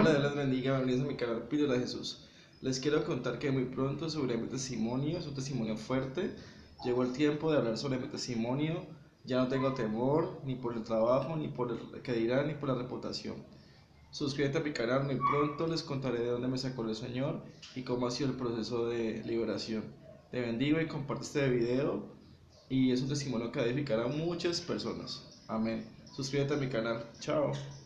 Hola, Dios les bendiga, bienvenidos a mi canal Píldora de Jesús. Les quiero contar que muy pronto sobre mi testimonio, es un testimonio fuerte. Llegó el tiempo de hablar sobre mi testimonio. Ya no tengo temor, ni por el trabajo, ni por el que dirán, ni por la reputación. Suscríbete a mi canal, muy pronto les contaré de dónde me sacó el Señor y cómo ha sido el proceso de liberación. Te bendigo y comparte este video y es un testimonio que edificará a muchas personas. Amén. Suscríbete a mi canal. Chao.